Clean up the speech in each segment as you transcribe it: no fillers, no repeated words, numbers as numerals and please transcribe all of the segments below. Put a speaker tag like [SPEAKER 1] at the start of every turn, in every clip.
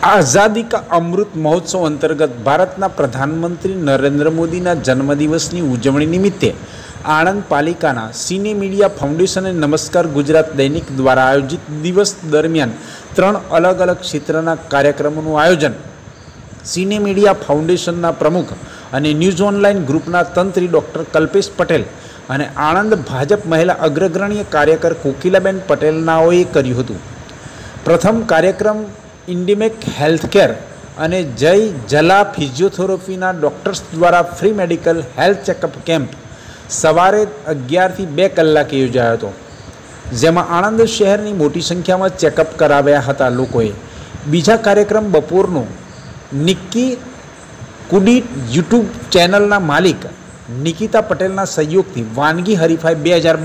[SPEAKER 1] आज़ादी का अमृत महोत्सव अंतर्गत भारतना प्रधानमंत्री नरेन्द्र मोदीना जन्मदिवसनी उजवणी निमित्ते आणंद पालिकाना सिने मीडिया फाउंडेशन અને નમસ્કાર ગુજરાત દૈનિક દ્વારા આયોજિત દિવસ દરમિયાન 3 અલગ અલગ ક્ષેત્રના કાર્યક્રમોનું આયોજન સિને મીડિયા ફાઉન્ડેશનના પ્રમુખ અને ન્યૂઝ ઓનલાઈન ગ્રુપના તંત્રી ડૉક્ટર કલ્પેશ પટેલ અને આણંદ ભાજપ મહિલા અગ્રગણ્ય કાર્યકર કોકિલાબેન પટેલનાઓએ કર્યું હતું. પ્રથમ કાર્યક્રમ ઇન્ડિમેક હેલ્થકેર અને જય જલા ફિઝિયોથેરાપીના ડૉક્ટર્સ દ્વારા free medical health checkup camp સવારે 11 થી 2 કલાકે યોજાયો હતો, જેમાં આણંદ શહેરની મોટી સંખ્યામાં ચેકઅપ કરાવ્યા હતા લોકોએ. બીજા કાર્યક્રમ બપોરનો નિક્કી કુડી યુટ્યુબ ચેનલના માલિક નિકિતા પટેલના સહયોગથી વાનગી હરીફાઈ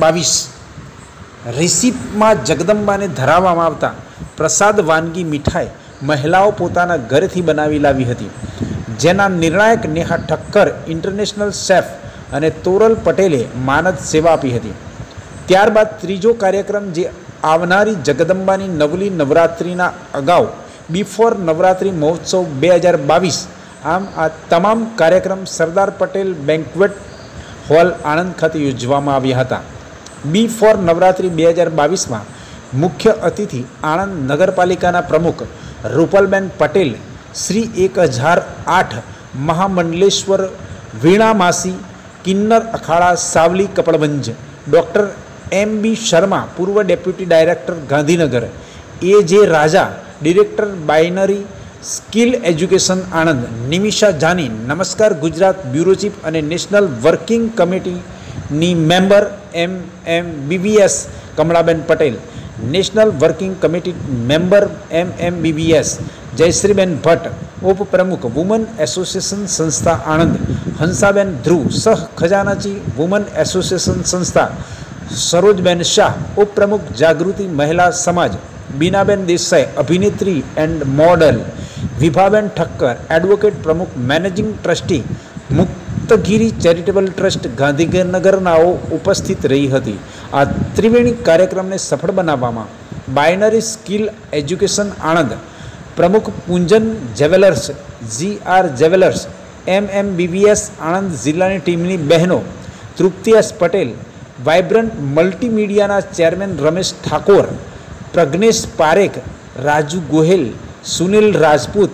[SPEAKER 1] 2022 રેસીપમાં જગદંબાને ધરાવવામાં આવતા પ્રસાદ વાનગી મીઠાઈ મહિલાઓ પોતાના ઘરેથી બનાવી લાવી હતી, જેના નિર્ણાયક નેહા ઠક્કર ઇન્ટરનેશનલ શેફ અને તોરલ પટેલે માનદ સેવા આપી હતી. ત્યારબાદ ત્રીજો કાર્યક્રમ જે આવનારી જગદંબાની નવલી નવરાત્રિના અગાઉ બિફોર નવરાત્રિ મહોત્સવ 2022. આમ આ તમામ કાર્યક્રમ સરદાર પટેલ બેન્ક્વેટ હોલ આણંદ ખાતે યોજવામાં આવ્યા હતા. બિફોર નવરાત્રિ 2022માં મુખ્ય અતિથિ આણંદ નગરપાલિકાના પ્રમુખ રૂપલબેન પટેલ, શ્રી 1008 મહામંડલેશ્વર વીણામાસી કિન્નર અખાડા સાવલી કપડવંજ, ડૉક્ટર MB શર્મા પૂર્વ deputy director Gandhinagar, AJ Raja director binary skill education Anand, Nimisha Jani Namaskar Gujarat bureau chief અને નેશનલ વર્કિંગ કમિટીની member MMBBS Kamlaben Patel, national working committee member MMBBS Jayshreeben Bhatt, ઉપપ્રમુખ વુમન એસોસિએશન સંસ્થા આણંદ હંસાબેન ધ્રુવ, સહ ખજાનાચી વુમન એસોસિએશન સંસ્થા સરોજબેન શાહ, ઉપપ્રમુખ જાગૃતિ મહિલા સમાજ બીનાબેન દેસાઈ, અભિનેત્રી and model Vibhaben Thakkar, advocate પ્રમુખ managing trustee Muktagiri charitable trust ગાંધીનગરનાઓ ઉપસ્થિત રહી હતી. આ ત્રિવેણી કાર્યક્રમને સફળ બનાવવામાં બાઇનરી સ્કિલ એજ્યુકેશન આણંદ પ્રમુખ પૂંજન જેવેલર્સ, GR જેવેલર્સ, MMBBS આણંદ જિલ્લાની ટીમની બહેનો તૃપ્તિ S પટેલ, વાઇબ્રન્ટ મલ્ટીમીડિયાના ચેરમેન રમેશ ઠાકોર, પ્રજ્ઞેશ પારેખ, રાજુ ગોહેલ, સુનિલ રાજપૂત,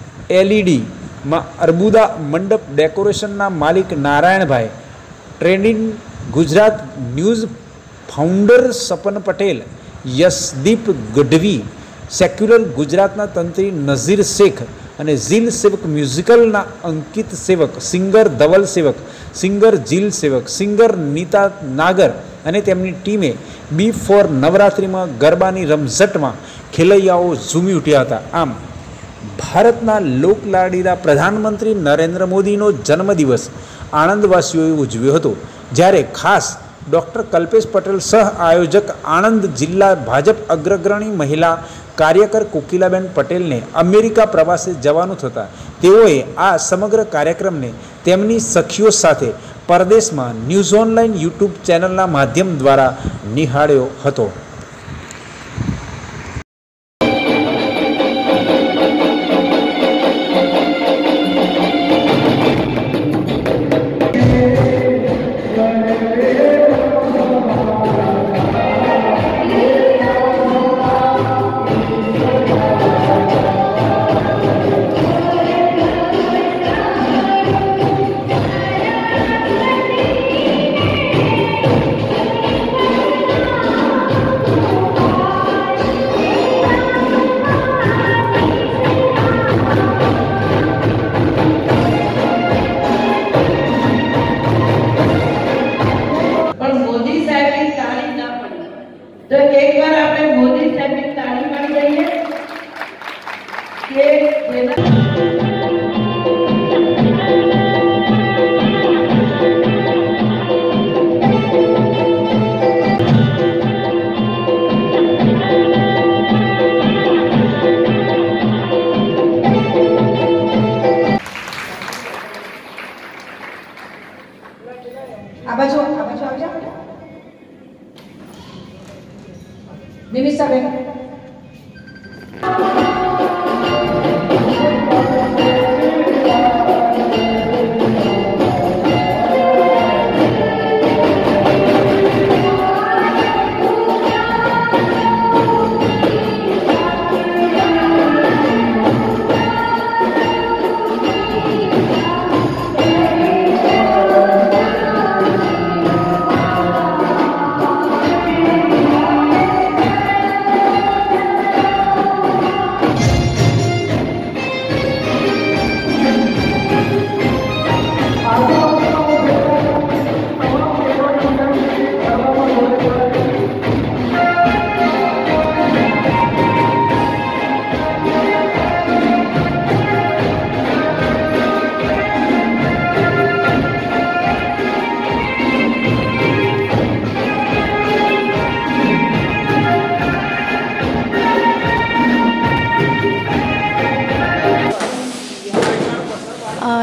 [SPEAKER 1] LED અર્બુદા મંડપ ડેકોરેશનના માલિક Narayanbhai, trending Gujarat news founder Sapan Patel, Yashdeep Gadhvi, secular ગુજરાતના તંત્રી નઝીર શેખ અને ઝીલ સેવક મ્યુઝિકલના અંકિત સેવક, સિંગર ધવલ સેવક, સિંગર ઝીલ સેવક, સિંગર નીતા નાગર અને તેમની ટીમે બિફોર નવરાત્રિમાં ગરબાની રમઝટમાં ખેલૈયાઓ ઝૂમી ઉઠ્યા હતા. આમ ભારતના લોકલાડીલા પ્રધાનમંત્રી નરેન્દ્ર મોદીનો જન્મદિવસ આણંદવાસીઓએ ઉજવ્યો હતો, જ્યારે ખાસ ડૉક્ટર કલ્પેશ પટેલ સહ આયોજક આણંદ જિલ્લા ભાજપ અગ્રગણી મહિલા કાર્યકર કોકિલાબેન પટેલને અમેરિકા પ્રવાસે જવાનું થતાં તેઓએ આ સમગ્ર કાર્યક્રમને તેમની સખીઓ સાથે પરદેશમાં ન્યૂઝ ઓનલાઈન યુટ્યુબ ચેનલના માધ્યમ દ્વારા નિહાળ્યો હતો.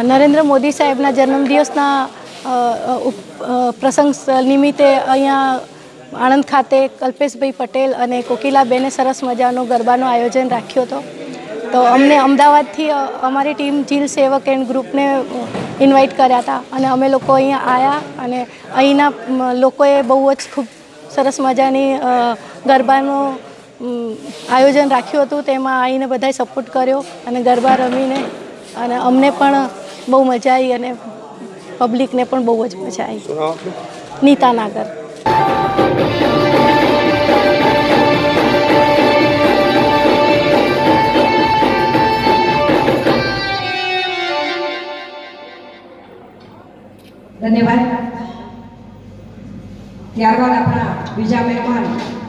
[SPEAKER 2] નરેન્દ્ર મોદી સાહેબના જન્મદિવસના પ્રસંગ નિમિત્તે અહીંયા આણંદ ખાતે કલ્પેશભાઈ પટેલ અને કોકિલાબેને સરસ મજાનો ગરબાનું આયોજન રાખ્યો હતો. તો અમને અમદાવાદથી અમારી ટીમ ઝીલ સેવક એન્ડ ગ્રુપને ઇન્વાઇટ કર્યા હતા અને અમે લોકો અહીંયા આવ્યા અને અહીંના લોકોએ બહુ જ ખૂબ સરસ મજાની ગરબાનું આયોજન રાખ્યું હતું. તેમાં આવીને બધાએ સપોર્ટ કર્યો અને ગરબા રમીને અને અમને પણ બહુ મજા આવી અને પબ્લિકને પણ બહુ જ મજા આવી. નીતા નાગર.
[SPEAKER 3] ધન્યવાદ. ત્યારબાદ આપણા બીજા મહેમાન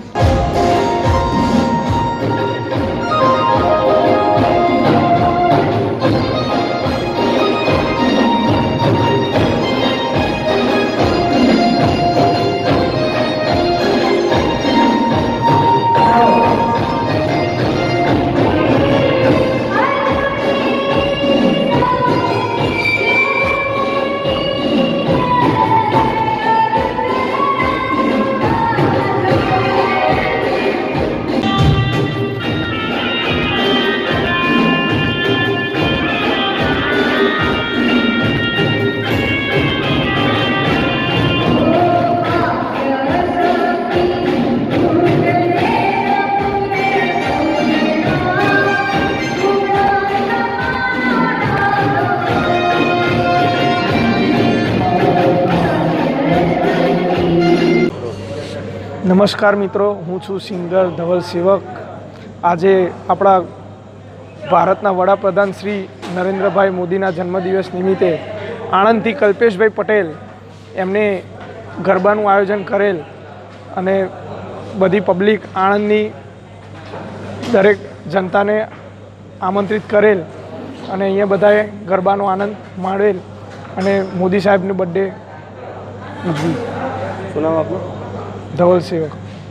[SPEAKER 4] નમસ્કાર મિત્રો, હું છું સિંગર ધવલ સેવક. આજે આપણા ભારતના વડાપ્રધાન શ્રી નરેન્દ્રભાઈ મોદીના જન્મદિવસ નિમિત્તે આણંદથી કલ્પેશભાઈ પટેલ એમને ગરબાનું આયોજન કરેલ અને બધી પબ્લિક આણંદની દરેક જનતાને આમંત્રિત કરેલ અને અહીંયા બધાએ ગરબાનો આનંદ માણેલ અને મોદી સાહેબનો બર્થડે ઉજવી. શું નામ આપનું? ધવલ સેવક.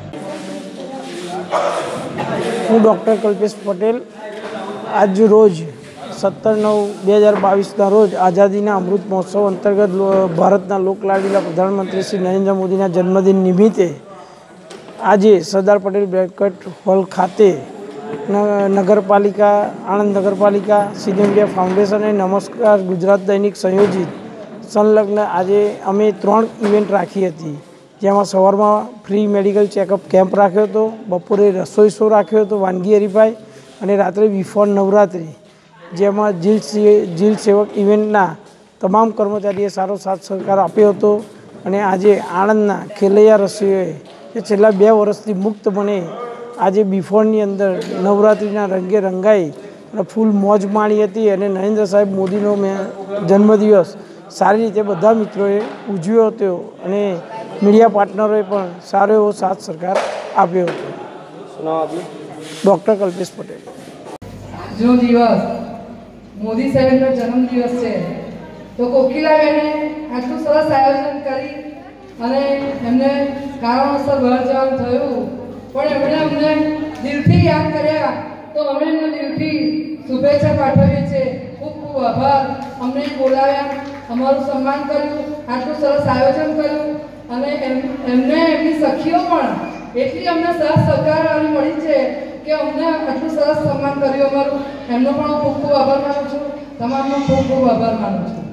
[SPEAKER 5] હું ડૉક્ટર કલ્પેશ પટેલ. આજ રોજ 17/9/2022ના રોજ આઝાદીના અમૃત મહોત્સવ અંતર્ગત ભારતના લોકલાડીલા પ્રધાનમંત્રી શ્રી નરેન્દ્ર મોદીના જન્મદિન નિમિત્તે આજે સરદાર પટેલ બેન્ક્વેટ હોલ ખાતે નગરપાલિકા, આણંદ નગરપાલિકા, સિને મીડિયા ફાઉન્ડેશન અને નમસ્કાર ગુજરાત દૈનિક સંયોજિત સંલગ્ન આજે અમે 3 ઇવેન્ટ રાખી હતી. જેમાં સવારમાં ફ્રી મેડિકલ ચેકઅપ કેમ્પ રાખ્યો હતો, બપોરે રસોઈ શો રાખ્યો હતો, વાનગી હરીફાઈ અને રાત્રે બિફોર નવરાત્રિ, જેમાં ઝીલ સેવક ઇવેન્ટના તમામ કર્મચારીએ સારો સાથ સહકાર આપ્યો હતો. અને આજે આણંદના ખેલૈયા રસીઓએ જે છેલ્લા 2 વર્ષથી મુક્ત બને આજે બિફોરની અંદર નવરાત્રિના રંગે રંગાઈ અને ફૂલ મોજ માણી હતી. અને નરેન્દ્ર સાહેબ મોદીનો જન્મદિવસ સારી રીતે બધા મિત્રોએ ઉજવ્યો હતો અને મીડિયા પાર્ટનરોએ પણ સારો એવો સાથ સરકાર આપ્યો હતો. ડૉક્ટર કલ્પેશ પટેલ.
[SPEAKER 3] જો દિવસ મોદી સાહેબનો જન્મદિવસ છે તો કોકિલાબેને આટલું સરસ આયોજન કરી અને એમને કારણોસર બહાર જવાનું થયું, પણ એમણે અમને દિલથી યાદ કર્યા તો અમે એમને દિલથી શુભેચ્છા પાઠવીએ છીએ. ખૂબ ખૂબ આભાર. અમને બોલાવ્યા, અમારું સન્માન કર્યું, આટલું સરસ આયોજન કર્યું અને એમને એમની સખીઓ પણ એટલી અમને સાથ સહકાર મળી છે કે અમને આટલું સરસ સન્માન કર્યું અમારું. એમનો પણ હું ખૂબ ખૂબ આભાર માનું છું. તમામનો ખૂબ ખૂબ આભાર માનું છું.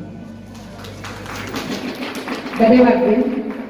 [SPEAKER 3] ધન્યવાદ બેન.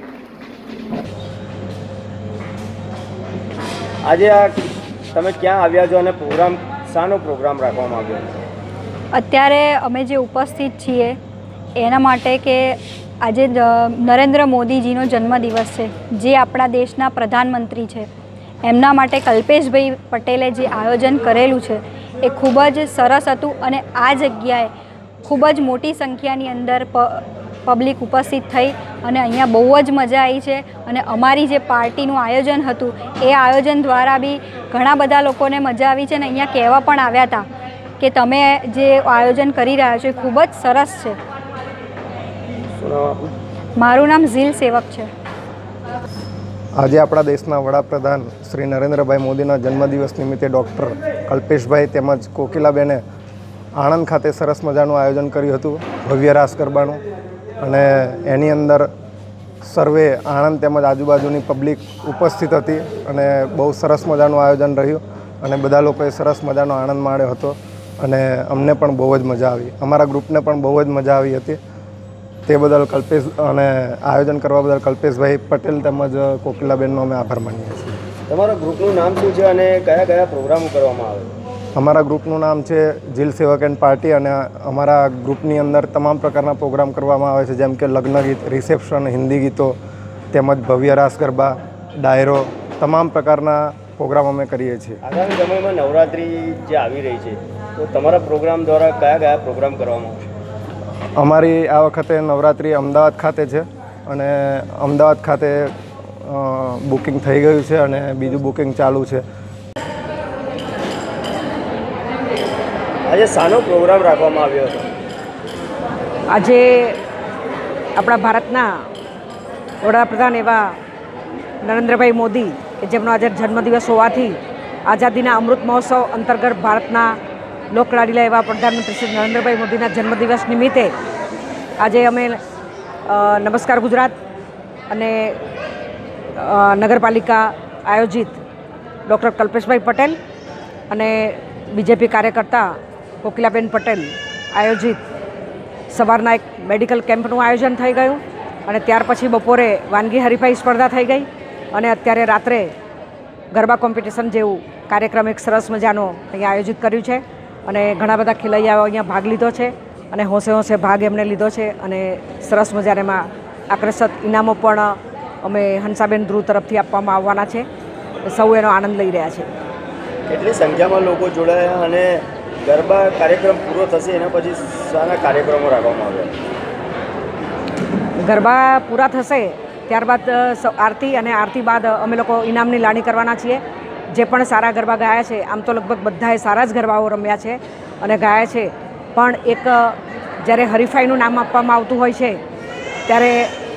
[SPEAKER 6] આજે આ તમે ક્યાં આવ્યા છો અને પ્રોગ્રામ શાનો પ્રોગ્રામ રાખવામાં આવ્યો?
[SPEAKER 7] અત્યારે અમે જે ઉપસ્થિત છીએ એના માટે કે આજે નરેન્દ્ર મોદીજીનો જન્મદિવસ છે, જે આપણા દેશના પ્રધાનમંત્રી છે. એમના માટે કલ્પેશભાઈ પટેલે જે આયોજન કરેલું છે એ ખૂબ જ સરસ હતું અને આ જગ્યાએ ખૂબ જ મોટી સંખ્યાની અંદર પબ્લિક ઉપસ્થિત થઈ અને અહીંયા બહુ જ મજા આવી છે. અને અમારી જે પાર્ટીનું આયોજન હતું એ આયોજન દ્વારા બી ઘણા બધા લોકોને મજા આવી છે અને અહીંયા કહેવા પણ આવ્યા હતા કે તમે જે આયોજન કરી રહ્યા છો એ ખૂબ જ સરસ છે. મારું નામ ઝીલ સેવક છે.
[SPEAKER 8] આજે આપણા દેશના વડાપ્રધાન શ્રી નરેન્દ્રભાઈ મોદીના જન્મદિવસ નિમિત્તે ડૉક્ટર કલ્પેશભાઈ તેમજ કોકિલાબેને આણંદ ખાતે સરસ મજાનું આયોજન કર્યું હતું ભવ્ય રાસ ગરબાનું, અને એની અંદર સર્વે આણંદ તેમજ આજુબાજુની પબ્લિક ઉપસ્થિત હતી અને બહુ સરસ મજાનું આયોજન રહ્યું અને બધા લોકોએ સરસ મજાનો આનંદ માણ્યો હતો અને અમને પણ બહુ જ મજા આવી, અમારા ગ્રુપને પણ બહુ જ મજા આવી હતી. તે બદલ કલ્પેશ અને આયોજન કરવા બદલ કલ્પેશભાઈ પટેલ તેમજ કોકિલાબેનનો અમે આભાર માનીએ છીએ.
[SPEAKER 6] તમારા ગ્રુપનું નામ શું છે અને કયા કયા પ્રોગ્રામો કરવામાં આવે?
[SPEAKER 8] અમારા ગ્રુપનું નામ છે જીલ સેવક એન્ડ પાર્ટી અને અમારા ગ્રુપની અંદર તમામ પ્રકારના પ્રોગ્રામ કરવામાં આવે છે, જેમ કે લગ્ન ગીત, રિસેપ્શન, હિન્દી ગીતો તેમજ ભવ્ય રાસ ગરબા, ડાયરો, તમામ પ્રકારના પ્રોગ્રામ અમે કરીએ છીએ.
[SPEAKER 6] આગામી સમયમાં નવરાત્રિ જે આવી રહી છે તો તમારા પ્રોગ્રામ દ્વારા કયા કયા પ્રોગ્રામ કરવામાં આવશે?
[SPEAKER 8] અમારી આ વખતે નવરાત્રિ અમદાવાદ ખાતે છે અને અમદાવાદ ખાતે બુકિંગ થઈ ગયું છે અને બીજું બુકિંગ ચાલુ છે.
[SPEAKER 6] આજે શાનો પ્રોગ્રામ રાખવામાં આવ્યો હતો?
[SPEAKER 9] આજે આપણા ભારતના વડાપ્રધાન એવા નરેન્દ્રભાઈ મોદી કે જેમનો આજે જન્મદિવસ હોવાથી આઝાદીના અમૃત મહોત્સવ અંતર્ગત ભારતના લોકલાડીલા એવા પ્રધાનમંત્રી શ્રી નરેન્દ્રભાઈ મોદીના જન્મદિવસ નિમિત્તે આજે અમે નમસ્કાર ગુજરાત અને નગરપાલિકા આયોજિત ડૉક્ટર કલ્પેશભાઈ પટેલ અને બીજેપી કાર્યકર્તા કોકિલાબેન પટેલ આયોજિત સવારના એક મેડિકલ કેમ્પનું આયોજન થઈ ગયું અને ત્યાર પછી બપોરે વાનગી હરીફાઈ સ્પર્ધા થઈ ગઈ અને અત્યારે રાત્રે ગરબા કોમ્પિટિશન જેવું કાર્યક્રમ એક સરસ મજાનો અહીંયા આયોજિત કર્યું છે અને ઘણા બધા ખેલૈયાઓ અહીંયા ભાગ લીધો છે અને હોંશે હોંશે ભાગ એમને લીધો છે અને સરસ મજાને એમાં આકર્ષક ઇનામો પણ અમે હંસાબેન ધ્રુવ તરફથી આપવામાં આવવાના છે. સૌ એનો આનંદ લઈ રહ્યા છે.
[SPEAKER 6] કેટલી સંખ્યામાં લોકો જોડાયા અને ગરબા કાર્યક્રમ પૂરો થશે એના પછી શાના કાર્યક્રમો રાખવામાં આવ્યા?
[SPEAKER 9] ગરબા પૂરા થશે ત્યારબાદ આરતી અને આરતી બાદ અમે લોકો ઇનામની લાણી કરવાના છીએ. જે પણ સારા ગરબા ગાયા છે, આમ તો લગભગ બધાએ સારા જ ગરબાઓ રમ્યા છે અને ગાયા છે, પણ એક જ્યારે હરીફાઈનું નામ આપવામાં આવતું હોય છે ત્યારે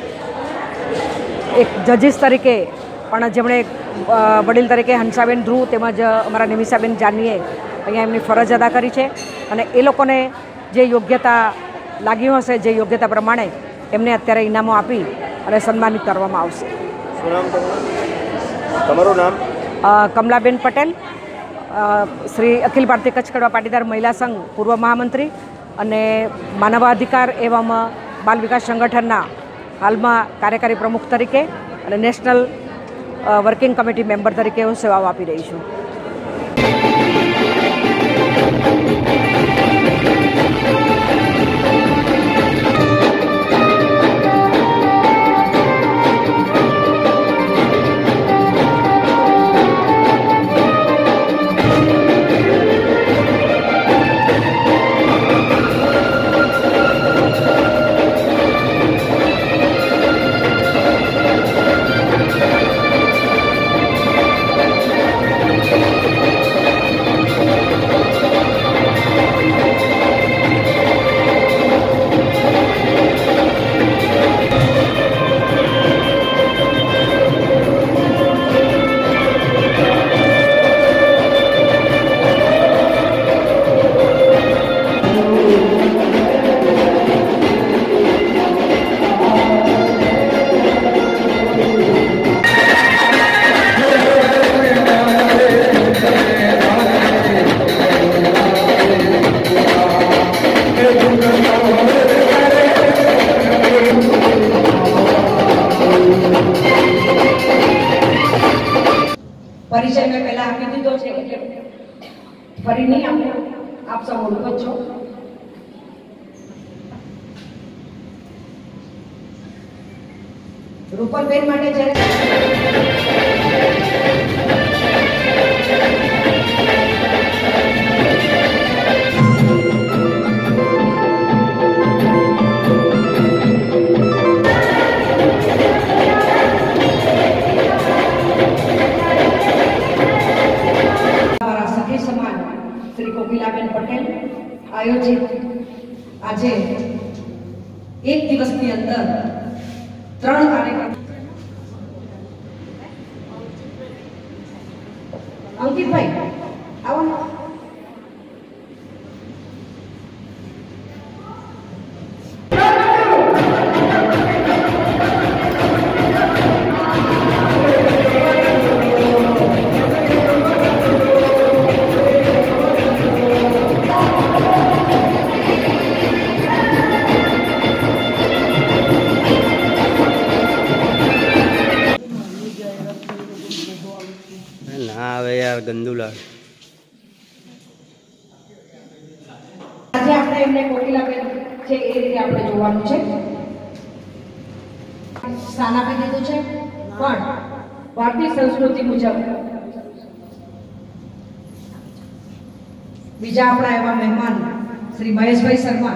[SPEAKER 9] એક જજીસ તરીકે પણ જેમણે વડીલ તરીકે હંસાબેન ધ્રુવ તેમજ અમારા નિમિષાબેન જાનીએ અહીંયા એમની ફરજ અદા કરી છે અને એ લોકોને જે યોગ્યતા લાગ્યું હશે, જે યોગ્યતા પ્રમાણે એમને અત્યારે ઇનામો આપી અને સન્માનિત કરવામાં આવશે.
[SPEAKER 6] શું નામ તમારું? નામ?
[SPEAKER 9] કમલાબેન પટેલ, શ્રી અખિલ ભારતીય કચ્છ કડવા પાટીદાર મહિલા સંઘ પૂર્વ મહામંત્રી અને માનવાધિકાર એવં બાલ વિકાસ સંગઠનના હાલમાં કાર્યકારી પ્રમુખ તરીકે અને નેશનલ વર્કિંગ કમિટી મેમ્બર તરીકે હું સેવાઓ આપી રહી છું.
[SPEAKER 10] પરિચય મેં પહેલા આપી દીધો છે એટલે ફરી નહીં આપો, આપ સૌ ઓળખો છો. રૂપલબેન માટે જ્યારે શ્રી કોકિલાબેન પટેલ આયોજિત આજે એક દિવસની અંદર 3 કાર્યક્રમ. અંકિતભાઈ આવો. એમને કોકિલાબેન છે એ રીતે આપણે જોવાનું છે. સ્થાન આપી દીધું છે, પણ ભારતીય સંસ્કૃતિ મુજબ બીજા આપણા એવા મહેમાન શ્રી મહેશભાઈ શર્મા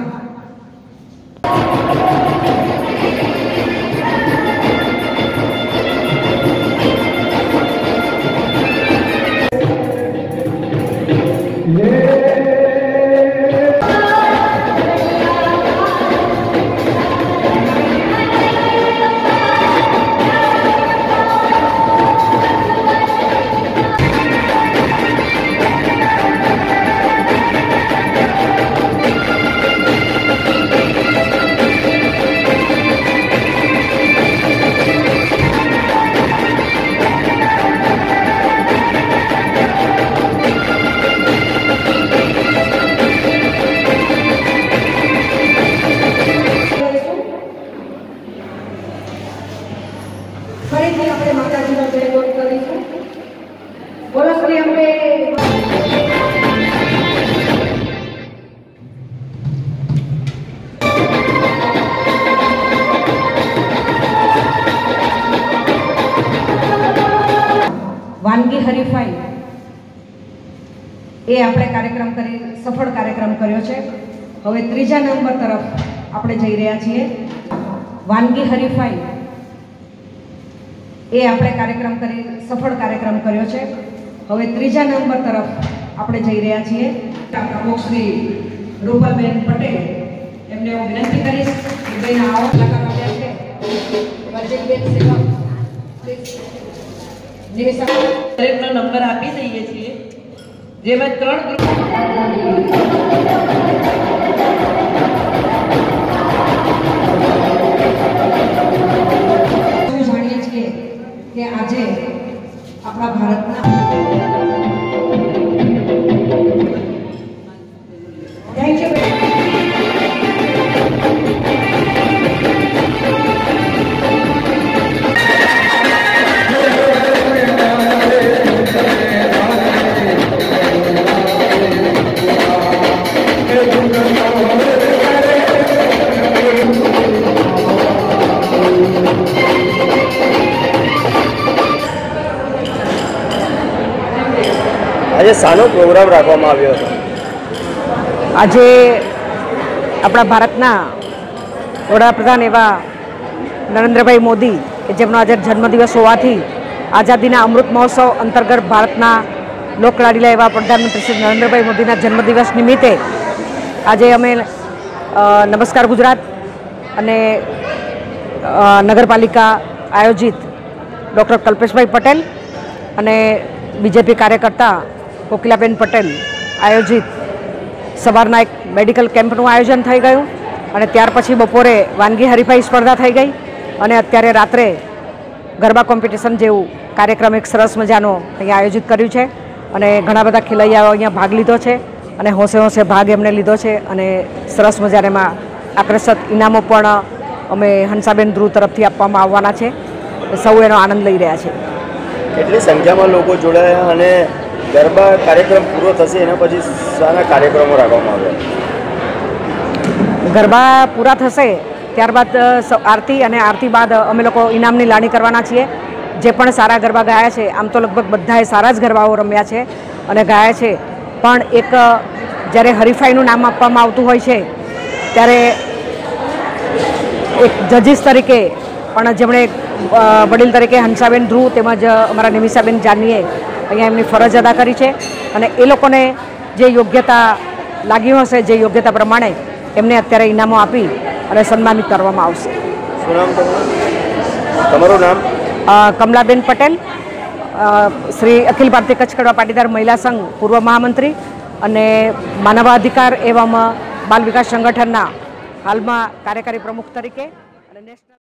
[SPEAKER 10] ફરીથી આપણે માતાજીનો જય બોલ કરીશું. બોલો શ્રી અંબે. વાનગી હરીફાઈ એ આપણે કાર્યક્રમ કરી સફળ કાર્યક્રમ કર્યો છે. હવે ત્રીજા નંબર તરફ આપણે જઈ રહ્યા છીએ. વાનગી હરીફાઈ એ આપણે કાર્યક્રમ કરી સફળ કાર્યક્રમ કર્યો છે. હવે ત્રીજા નંબર તરફ આપણે જઈ રહ્યા છીએ. પ્રમુખ શ્રી રૂપાબેન પટેલ એમને હું વિનંતી કરીશ કે બેન આવો કલાકાર આવ્યા છે. વર્જનબેન સેવક
[SPEAKER 11] દરેકનો નંબર આપી દઈએ છીએ, જેમાં 3
[SPEAKER 10] જાણીએ છીએ કે આજે આપણા ભારતના થેન્ક યુ.
[SPEAKER 6] આજે શાનો પ્રોગ્રામ રાખવામાં આવ્યો હતો?
[SPEAKER 9] આજે આપણા ભારતના વડાપ્રધાન એવા નરેન્દ્રભાઈ મોદી કે જેમનો આજે જન્મદિવસ હોવાથી આઝાદીના અમૃત મહોત્સવ અંતર્ગત ભારતના લોકલાડીલા એવા પ્રધાનમંત્રી શ્રી નરેન્દ્રભાઈ મોદીના જન્મદિવસ નિમિત્તે આજે અમે નમસ્કાર ગુજરાત અને નગરપાલિકા આયોજિત ડૉક્ટર કલ્પેશભાઈ પટેલ અને બીજેપી કાર્યકર્તા કોકિલાબેન પટેલ આયોજિત સવારના એક મેડિકલ કેમ્પનું આયોજન થઈ ગયું અને ત્યાર પછી બપોરે વાનગી હરીફાઈ સ્પર્ધા થઈ ગઈ અને અત્યારે રાત્રે ગરબા કોમ્પિટિશન જેવું કાર્યક્રમ એક સરસ મજાનો અહીંયા આયોજિત કર્યું છે અને ઘણા બધા ખેલૈયાઓ અહીંયા ભાગ લીધો છે અને હોંશે હોંશે ભાગ એમને લીધો છે અને સરસ મજાને એમાં આકર્ષક ઇનામો પણ અમે હંસાબેન ધ્રુવ તરફથી આપવામાં આવવાના છે. સૌ એનો આનંદ લઈ રહ્યા છે.
[SPEAKER 6] કેટલી સંખ્યામાં લોકો જોડાયા અને ગરબા કાર્યક્રમ પૂરો થશે એના પછી શાના કાર્યક્રમો રાખવામાં આવ્યા?
[SPEAKER 9] ગરબા પૂરા થશે ત્યારબાદ આરતી અને આરતી બાદ અમે લોકો ઇનામની લાણી કરવાના છીએ. જે પણ સારા ગરબા ગાયા છે, આમ તો લગભગ બધાએ સારા જ ગરબાઓ રમ્યા છે અને ગાયા છે, પણ એક જ્યારે હરીફાઈનું નામ આપવામાં આવતું હોય છે ત્યારે એક જજીસ તરીકે પણ જેમણે વડીલ તરીકે હંસાબેન ધ્રુવ તેમજ અમારા નિમિષાબેન જાનીએ અહીંયા એમની ફરજ અદા કરી છે અને એ લોકોને જે યોગ્યતા લાગી હશે, જે યોગ્યતા પ્રમાણે એમને અત્યારે ઇનામો આપી અને સન્માનિત કરવામાં આવશે.
[SPEAKER 6] શું નામ તમારું? નામ?
[SPEAKER 9] કમલાબેન પટેલ, શ્રી અખિલ ભારતીય કચ્છ કડવા પાટીદાર મહિલા સંઘ પૂર્વ મહામંત્રી અને માનવાધિકાર એવં બાલ વિકાસ સંગઠનના હાલમાં કાર્યકારી પ્રમુખ તરીકે અને નેશનલ